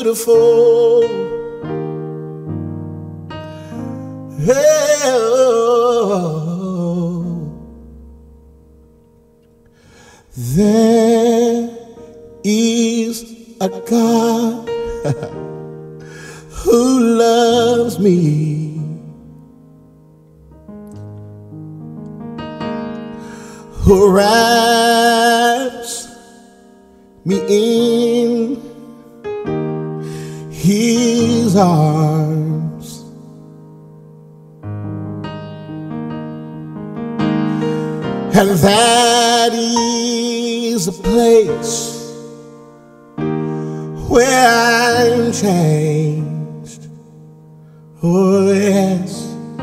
beautiful. Oh, there is a God who loves me, who wraps me in His arms, and that is a place where I'm changed. Oh yes,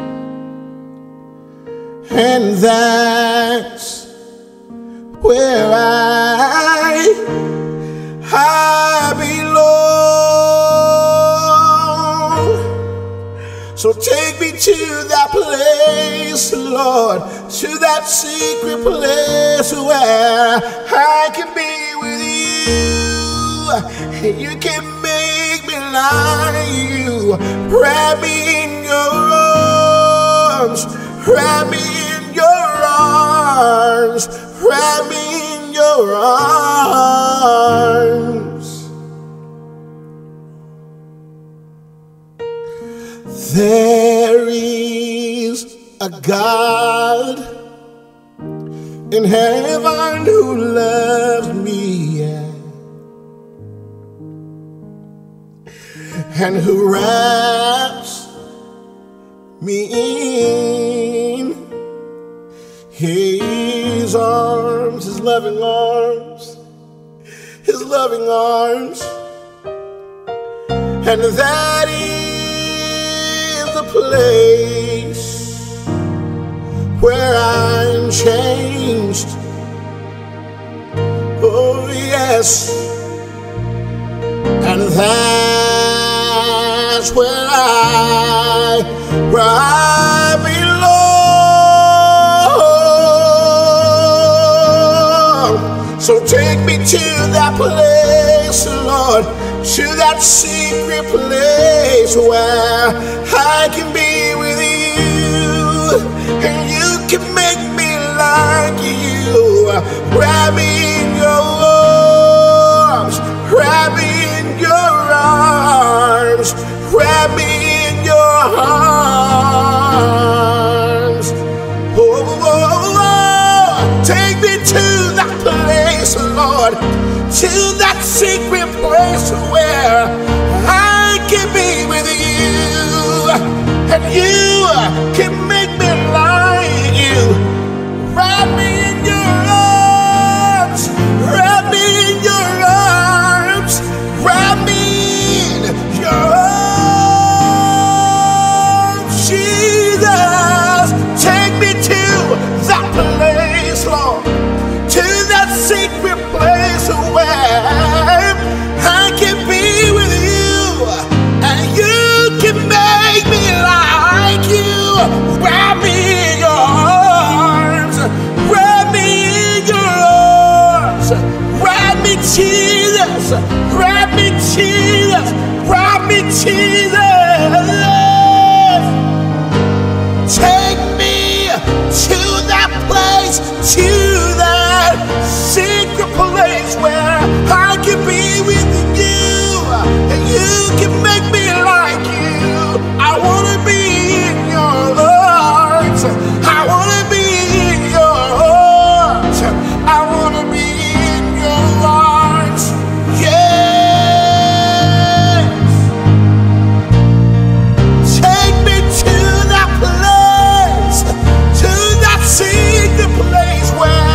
and that's where I belong. So take me to that place, Lord, to that secret place where I can be with you. You can make me like you. Wrap me in your arms, wrap me in your arms, wrap me in your arms. There is a God in heaven who loves me, yeah, and who wraps me in His arms, His loving arms, His loving arms. And that is the place where I'm changed. Oh yes, and that's where I belong. So take me to that place, Lord, to that secret place where I can be with you, and you can make me like you. Wrap me in your arms, wrap me in your arms, wrap me in your arms. Oh, oh, oh, oh. Take me to that place, Lord, to that secret place where I can be with you, and you can make me like you. Wrap me in your arms, wrap me in your arms, wrap me in your arms. Jesus, take me to that place, Lord, to that secret place where I can be with you, and you can make me like you. Wrap me in your arms, wrap me in your arms, wrap me, Jesus, wrap me, Jesus, wrap me, Jesus. Take me to that place, to that secret place where I can be with you, and you can make me like you. I want to be in your arms, I want to be in your arms, I want to be in your arms, yes. Take me to that place, to that secret place where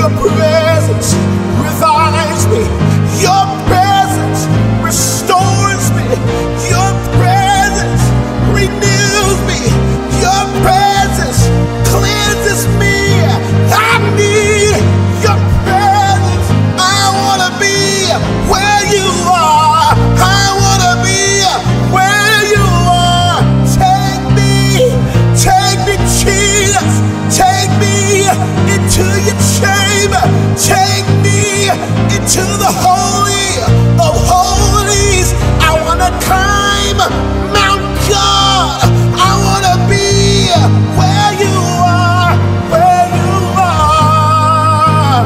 Your presence revives me. Your presence restores me. Your presence renews me. Your presence cleanses me. I need your presence. I want to be where you are. I want to be where you are. Take me, Jesus. Take me into your chamber. Take me into the Holy of Holies. I want to climb Mount God. I want to be where you are, where you are,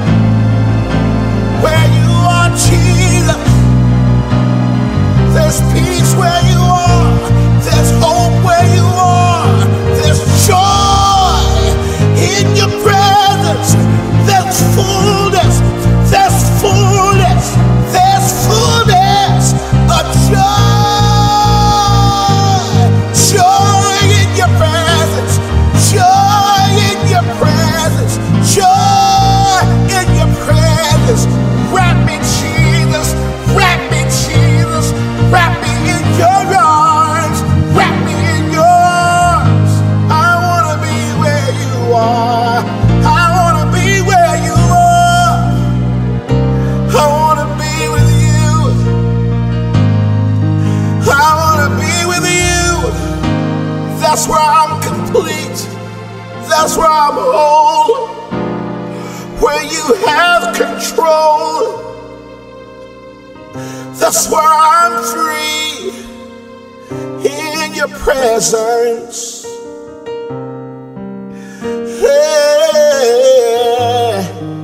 where you are, Jesus. There's peace where you are. There's hope where you are. There's joy in your presence. There's fullness. There's fullness. There's fullness of joy. Joy in your presence. Joy in your presence. Joy in your presence. Wrap me, Jesus. Wrap me, Jesus. Wrap me in your arms. Wrap me in your arms. I want to be where you are. I want to be where you are. I want to be with you. I want to be with you. That's where I'm complete. That's where I'm whole. Where you have control. That's where I'm free in your presence. Hey.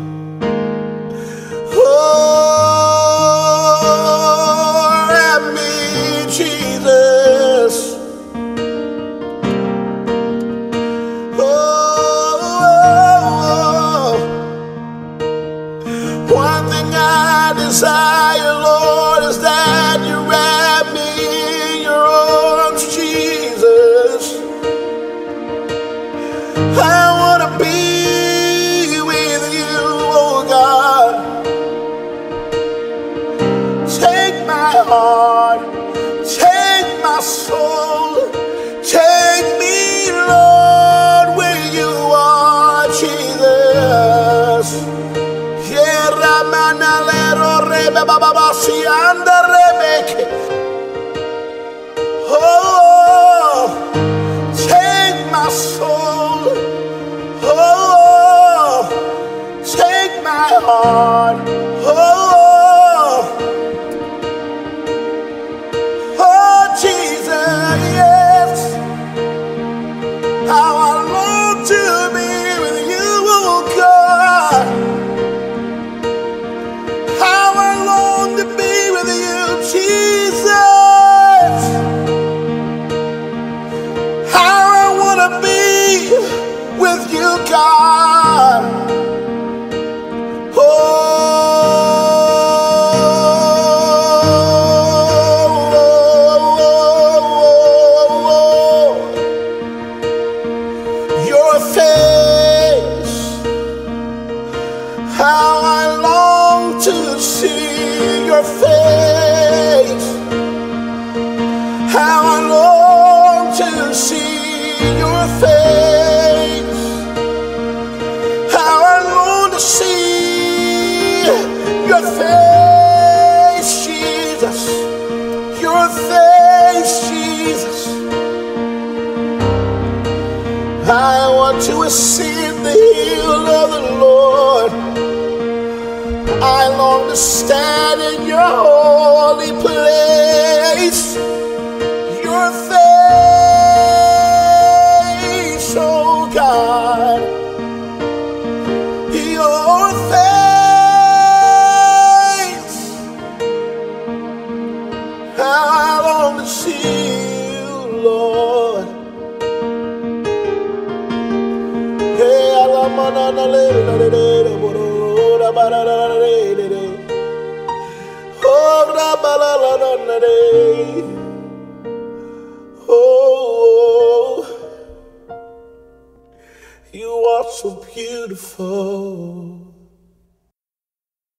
Oh, wrap me, Jesus. Oh, one thing I desire, Lord, is that you wrap me in your arms, Jesus. I want to be with you, oh God. Take my heart, take my soul, take me, Lord, where you are, Jesus. Oh, take my soul. Oh, take my heart. Oh, Jesus, yes. How I long to be with you, oh God. How I long to be with you, Jesus. How I want to be with you, God. Oh, your face. How I long to see your face. How I long to see your face. How I long to see your face, Jesus. Your face, Jesus. I want to ascend the hill of the Lord. I long to stand in your holy place. Your face, oh God. Your face. How I long to see you, Lord. Hey, oh, you are so beautiful.